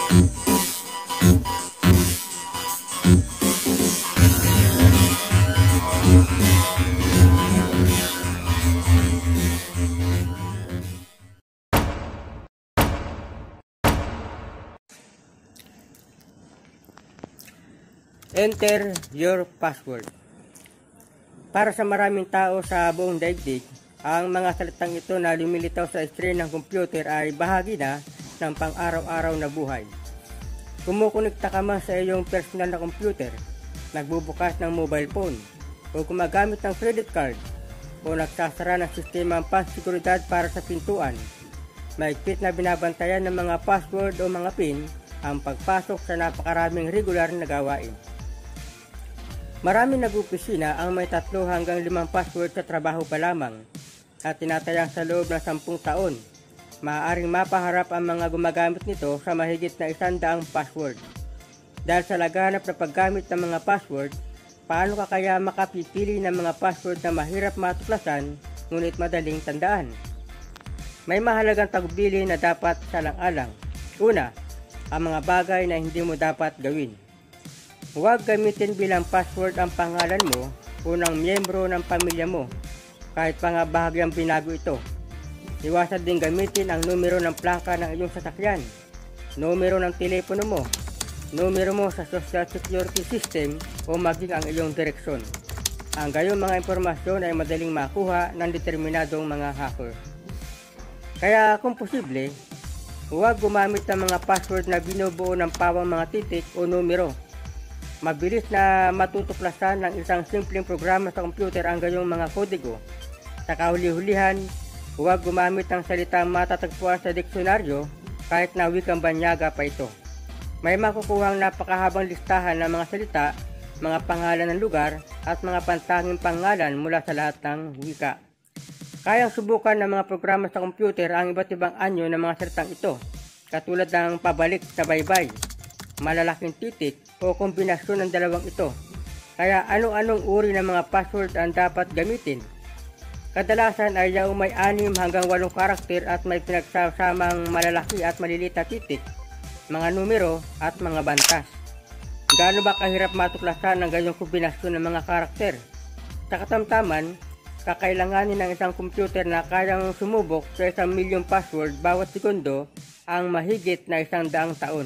Enter your password. Para sa maraming tao sa buong daigdig, ang mga salitang ito na lumilitaw sa screen ng computer ay bahagi na ng pang-araw-araw na buhay. Kumukonekta ka man sa iyong personal na computer, nagbubukas ng mobile phone, o gumagamit ng credit card, o nagsasara ng sistema ng pansiguridad para sa pintuan, mahigpit na binabantayan ng mga password o mga PIN ang pagpasok sa napakaraming regular na gawain. Maraming nag-opisina ang may 3 hanggang 5 password sa trabaho pa lamang at tinatayang sa loob ng 10 taon. Maaaring mapaharap ang mga gumagamit nito sa mahigit na 100 password. Dahil sa laganap na paggamit ng mga password, paano ka kaya makapipili ng mga password na mahirap matuklasan ngunit madaling tandaan? May mahalagang tagubilin na dapat salang-alang. Una, ang mga bagay na hindi mo dapat gawin. Huwag gamitin bilang password ang pangalan mo o ng miyembro ng pamilya mo, kahit pa nga bahagyang binago ito. Iwasan din gamitin ang numero ng plaka ng iyong sasakyan, numero ng telepono mo, numero mo sa Social Security System o maging ang iyong direksyon. Ang gayong mga impormasyon ay madaling makuha ng determinadong mga hacker. Kaya kung posible, huwag gumamit ng mga password na binubuo ng pawang mga titik o numero. Mabilis na matutuklasan ng isang simpleng programa sa computer ang gayong mga kodigo. Sa kahuli-hulihan, huwag gumamit ng salitang matatagpuan sa diksyonaryo kahit na wikang banyaga pa ito. May makukuhang napakahabang listahan ng mga salita, mga pangalan ng lugar, at mga pantanging pangalan mula sa lahat ng wika. Kayang subukan ng mga programa sa computer ang iba't ibang anyo ng mga salitang ito, katulad ng pabalik sa baybay, malalaking titik, o kombinasyon ng dalawang ito. Kaya ano-anong uri ng mga password ang dapat gamitin? Kadalasan ay yung may 6 hanggang 8 karakter at may pinagsasamang malalaki at maliliit na titik, mga numero at mga bantas. Gaano ba kahirap matuklasan ang ganyong kombinasyon ng mga karakter? Sa katamtaman, kakailanganin ng isang computer na kayang sumubok sa 1,000,000 password bawat segundo ang mahigit na 100 taon.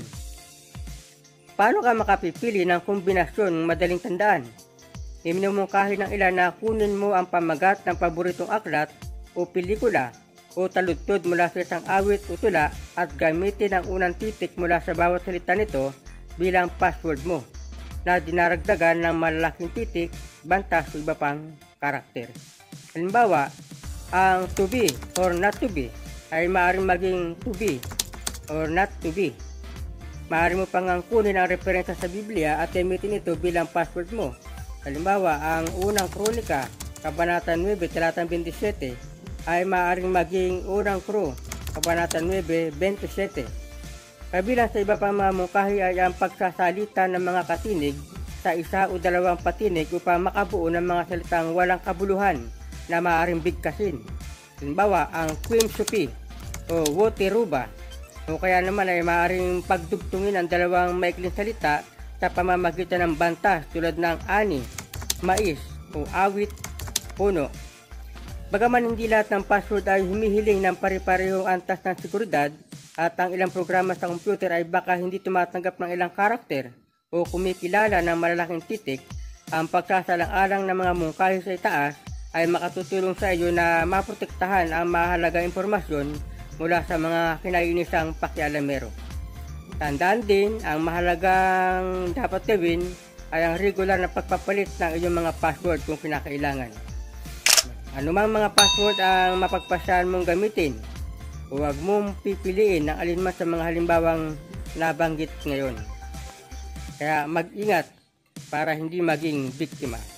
Paano ka makapipili ng kombinasyon madaling tandaan? Iminumungkahi ng ilan na kunin mo ang pamagat ng paboritong aklat o pelikula o taludtod mula sa isang awit o tula at gamitin ang unang titik mula sa bawat salita nito bilang password mo na dinaragdagan ng malalaking titik, bantas o iba pang karakter. Halimbawa, ang to be or not to be ay maaaring maging to be or not to be. Maaari mo pang kunin ang referensya sa Biblia at gamitin ito bilang password mo. Halimbawa, ang unang Kronika, Kabanata 9, talatang 27 ay maaaring maging unang Kro, Kabanata 9, 27. Kabilang sa iba pang mamungkahi ay ang pagsasalita ng mga katinig sa 1 o 2 patinig upang makabuo ng mga salitang walang kabuluhan na maaaring bigkasin. Halimbawa, ang Queen Sophie o Wotiruba, o kaya naman ay maaaring pagdugtungin ang 2 maikling salita sa pamamagitan ng bantas tulad ng ani, mais o awit, puno. Bagaman hindi lahat ng password ay humihiling ng pare-parehong antas ng seguridad at ang ilang programa sa computer ay baka hindi tumatanggap ng ilang karakter o kumikilala ng malalaking titik, ang pagsasalang-alang ng mga mungkahi sa itaas ay makatutulong sa iyo na maprotektahan ang mahalagang impormasyon mula sa mga kinainisang pakialamero. Tandaan din, ang mahalagang dapat gawin ay ang regular na pagpapalit ng iyong mga password kung kinakailangan. Anumang mga password ang mapagpasyahan mong gamitin, huwag mong pipiliin ng alinman sa mga halimbawang nabanggit ngayon. Kaya mag-ingat para hindi maging biktima.